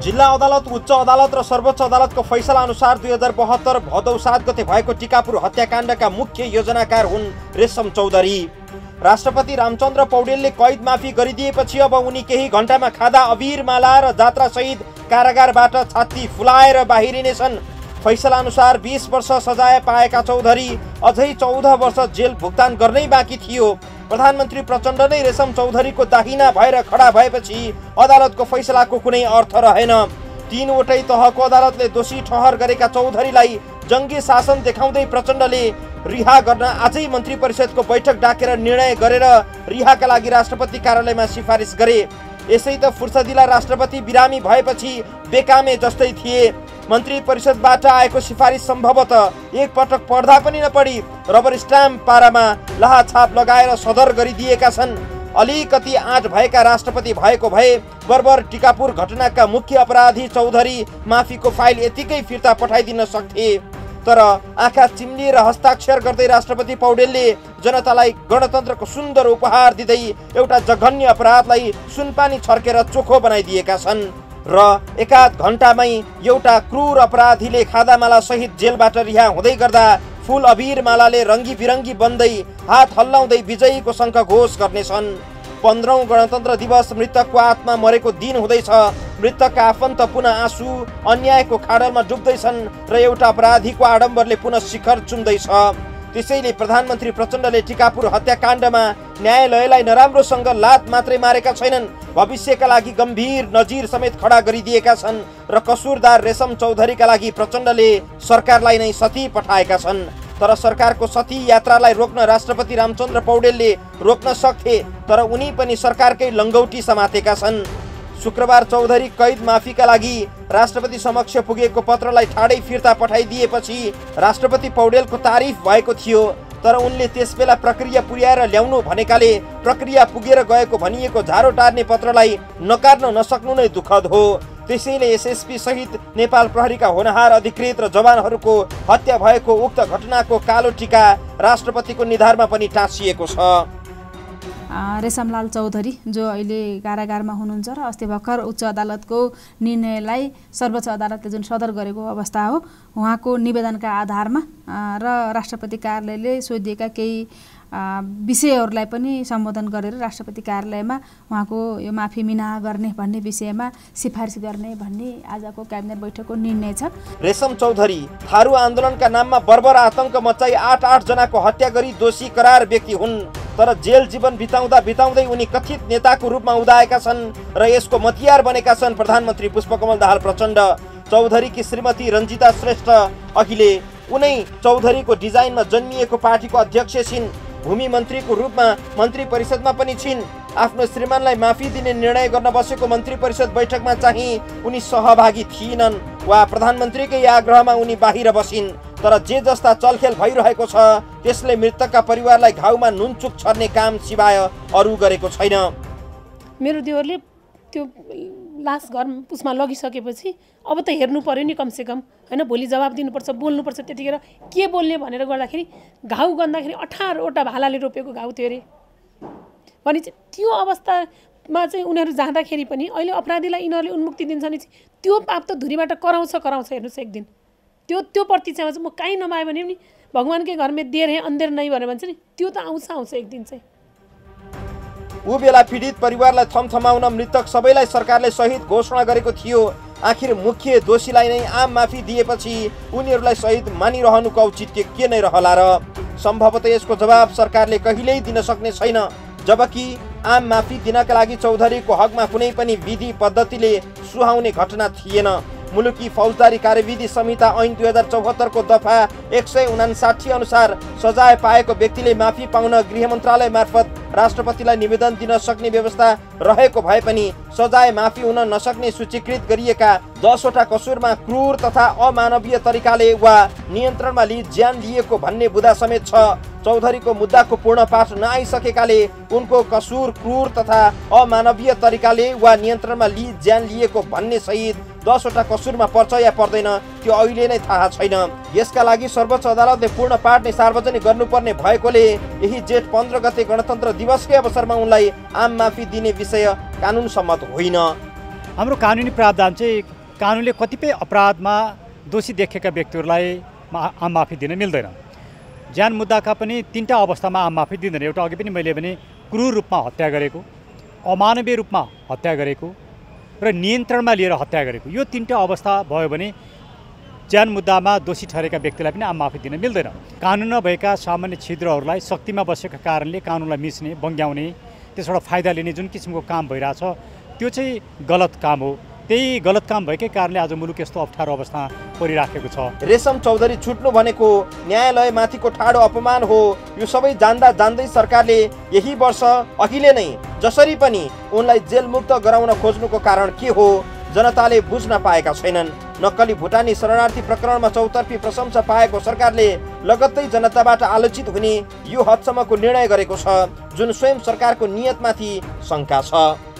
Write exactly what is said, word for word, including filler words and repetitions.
जिल्ला अदालत, उच्च अदालत र सर्वोच्च अदालतको फैसला अनुसार दुई हजार बहत्तर भदौ सात गते भएको टिकापुर हत्याकाण्डका मुख्य योजनाकार हुन् रेशम चौधरी। राष्ट्रपति रामचन्द्र पौडेलले कैद माफी गरिदिएपछि अब उनी केही घण्टामा खादा अबिरमाला र जात्रासहित कारागारबाट छाती फुलाएर बाहिरिनेछन्। फैसला अनुसार बीस वर्ष सजाय पाएका चौधरी अझै चौध वर्ष जेल भुक्तान गर्नै बाँकी थियो। प्रधानमन्त्री प्रचण्ड नै रेशम चौधरीको दाहिना भएर खडा भएपछि अदालतको फैसलाको कुनै अर्थ रहेन। तीनवटै तहको अदालतले दोषी ठहर गरेका चौधरीलाई जङ्गी शासन देखाउँदै प्रचण्डले रिहा गर्न आजै मन्त्री परिषदको बैठक डाकेर निर्णय गरेर रिहाका लागि राष्ट्रपति कार्यालयमा सिफारिस गरे। यसै त फुर्सदिला राष्ट्रपति बिरामी भएपछि बेकामे जस्तै थिए। मन्त्री परिषदबाट आएको सिफारिस सम्भवतः एक पटक पढ्दा पनि नपढी रबर स्ट्याम्प पारामा लाहाछाप लगाएर सदर गरिदिएका छन्। अलिकति आँट भएका राष्ट्रपति भएको भए बर्बर टिकापुर घटनाका मुख्य अपराधी चौधरी माफीको फाइल यतिकै फिर्ता पठाइदिन सक्थे। तर आँखा चिम्लिएर हस्ताक्षर गर्दै राष्ट्रपति पौडेलले जनतालाई गणतन्त्रको सुन्दर उपहार दिँदै एउटा जघन्य अपराधलाई सुनपानी छर्केर चोखो बनाइदिएका छन् र एकाध घण्टामै एउटा क्रूर अपराधीले खादामाला सहित जेलबाट रिहा हुँदै गर्दा फुल अबिर मालाले रङ्गी बिरङ्गी बन्दै हात हल्लाउँदै विजयीको शङ्ख घोष गर्नेछन्। पन्ध्रौं गणतन्त्र दिवस मृतकको आत्मा मरेको दिन हुँदैछ। मृतकका आफन्त पुनः आँसु अन्यायको खाडलमा डुब्दैछन् र एउटा अपराधीको आडम्बरले पुनः शिखर चुम्दैछ। त्यसैले प्रधानमन्त्री प्रचण्डले टिकापुर हत्याकाण्डमा न्यायालयलाई नराम्रोसँग लात मात्रै मारेका छैनन्, भविष्यका लागि गम्भीर नजिर समेत खडा गरिदिएका छन् र कसुरदार रेशम चौधरीका लागि प्रचण्डले सरकारलाई नै सती पठाएका छन्। तर सरकारको सती यात्रालाई रोक्न राष्ट्रपति रामचन्द्र पौडेलले रोक्न सक्थे, तर उनी पनि सरकारकै लङ्गौटी समातेका छन्। शुक्रबार चौधरी कैद माफीका लागि राष्ट्रपति समक्ष पुगेको पत्रलाई ठाडै फिर्ता पठाइदिएपछि राष्ट्रपति पौडेलको तारिफ भएको थियो। तर उनले त्यसबेला प्रक्रिया पुर्याएर ल्याउनु भनेकाले प्रक्रिया पुगेर गएको भनिएको झारो टार्ने पत्रलाई नकार्न नसक्नु नै दुःखद हो। त्यसैले एसएसपी सहित नेपाल प्रहरीका होनहार अधिकृत र जवानहरूको हत्या भएको उक्त घटनाको कालो टीका राष्ट्रपतिको निधारमा पनि टाँसिएको छ। रेशमलाल चौधरी जो अहिले कारागारमा हुनुहुन्छ र अस्ति भर्खर उच्च अदालतको निर्णयलाई सर्वोच्च अदालतले जुन सदर गरेको अवस्था हो, उहाँको निवेदनका आधारमा र राष्ट्रपति कार्यालयले सोधिएका केही विषयहरूलाई पनि सम्बोधन गरेर राष्ट्रपति कार्यालयमा उहाँको यो माफी मिना गर्ने भन्ने विषयमा सिफारिस गर्ने भन्ने आजको क्याबिनेट बैठकको निर्णय छ। रेशम चौधरी थारू आन्दोलनका नाममा बर्बर आतंक मचाई आठ आठ जनाको हत्या गरी दोषी करार व्यक्ति हुन्। तर जेल जीवन बिताउँदा बिताउँदै उनी कथित नेताको रूपमा उदाएका छन् र यसको मतियार बनेका छन् प्रधानमन्त्री पुष्पकमल दाहाल प्रचण्ड। चौधरीकी श्रीमती रञ्जिता श्रेष्ठ अहिले उनै चौधरीको डिजाइनमा जन्मिएको पार्टीको अध्यक्ष छिन्। भूमि मन्त्रीको रूपमा मन्त्री परिषदमा पनि छिन्। आफ्नो श्रीमानलाई माफी दिने निर्णय गर्न बसेको मन्त्री परिषद बैठकमा चाहिँ उनी सहभागी थिएनन् वा प्रधानमन्त्रीकै आग्रहमा उनी बाहिर बसिन्। तर जे जस्ता चलखेल भइरहेको छ त्यसले मृतकका परिवारलाई घाउमा नुनचुक छर्ने काम सिवाय अरू गरेको छैन। मेरो देवरले त्यो लास घर उसमा लगिसकेपछि अब त हेर्नु पर्यो नि कमसेकम, होइन? भोलि जवाब दिनुपर्छ, बोल्नुपर्छ। त्यतिखेर के बोल्ने भनेर गर्दाखेरि घाउ गन्दाखेरि अठारवटा भालाले रोपेको घाउ थियो अरे भने चाहिँ त्यो अवस्थामा चाहिँ उनीहरू जाँदाखेरि पनि अहिले अपराधीलाई यिनीहरूले उन्मुक्ति दिन्छन् नि, त्यो पाप त धुरीबाट कराउँछ कराउँछ हेर्नुहोस् एक दिन। त्यो त्यो प्रतिक्षामा चाहिँ म काहीँ नमायो भने पनि भगवान्कै घरमै देर है अन्धेर नै भनेर भन्छ नि, त्यो त आउँछ आउँछ एक दिन चाहिँ। ऊ बेला पीडित परिवारलाई थमथमाउन मृतक सबैलाई सरकारले शहीद घोषणा गरेको थियो। आखिर मुख्य दोषीलाई नै आम माफी दिएपछि उनीहरूलाई शहीद मानिरहनुको औचित्य के नै रहला र? सम्भवतः यसको जवाब सरकारले कहिल्यै दिन सक्ने छैन। जबकि आम माफी दिनका लागि चौधरीको हकमा कुनै पनि विधि पद्धतिले सुहाउने घटना थिएन। मुलुकी फौजदारी कार्यविधि संहिता ऐन दुई हजार चौहत्तरको दफा एक सय उनासाठी अनुसार सजाय पाएको व्यक्तिले माफी पाउन गृह मन्त्रालय मार्फत राष्ट्रपतिलाई निवेदन दिन सक्ने व्यवस्था रहेको भए पनि सजाय माफी हुन नसक्ने सूचीकृत गरिएका दसवटा कसुरमा क्रूर तथा अमानवीय तरिकाले वा नियन्त्रणमा लिई ज्यान लिएको भन्ने बुदा समेत छ। चौधरीको मुद्दाको पूर्ण पाठ नआइसकेकाले उनको कसुर क्रूर तथा अमानवीय तरिकाले वा नियन्त्रणमा लिई ज्यान लिएको भन्ने सहित दसवटा कसुरमा पर्छ या पर्दैन त्यो अहिले नै थाहा छैन। यसका लागि सर्वोच्च अदालतले पूर्ण पाठ नै सार्वजनिक गर्नुपर्ने भएकोले यही जेठ पन्ध्र गते गणतन्त्र दिवसकै अवसरमा उनलाई आम माफी दिने विषय कानुन सम्मत होइन। हाम्रो कानुनी प्रावधान चाहिँ कानुनले कतिपय अपराधमा दोषी देखेका व्यक्तिहरूलाई आम माफी दिन मिल्दैन। ज्यान मुद्दाका पनि तीनटा अवस्थामा आम माफी दिँदैन। एउटा अघि पनि मैले भने क्रूर रूपमा हत्या गरेको, अमानवीय रूपमा हत्या गरेको र नियन्त्रणमा लिएर हत्या गरेको, यो तीनटा अवस्था भयो भने ज्यान मुद्दामा दोषी ठहरेका व्यक्तिलाई पनि आम माफी दिन मिल्दैन। कानुनमा भएका सामान्य छिद्रहरूलाई शक्तिमा बसेका कारणले कानुनलाई मिच्ने, बङ्ग्याउने, त्यसबाट फाइदा लिने जुन किसिमको काम भइरहेछ त्यो चाहिँ गलत काम हो। त्यही गलत काम भएकै कारणले आज मुलुक यस्तो अप्ठ्यारो अवस्थामा परिराखेको छ। रेशम चौधरी छुट्नु भनेको न्यायालयमाथिको ठाडो अपमान हो। यो सबै जान्दा जान्दै सरकारले यही वर्ष अहिले नै जसरी पनि उनलाई जेलमुक्त गराउन खोज्नुको कारण के हो जनताले बुझ्न पाएका छैनन्। नक्कली भुटानी शरणार्थी प्रकरणमा चौतर्फी प्रशंसा पाएको सरकारले लगत्तै जनताबाट आलोचित हुने यो हदसम्मको निर्णय गरेको छ जुन स्वयं सरकारको नियतमाथि शङ्का छ।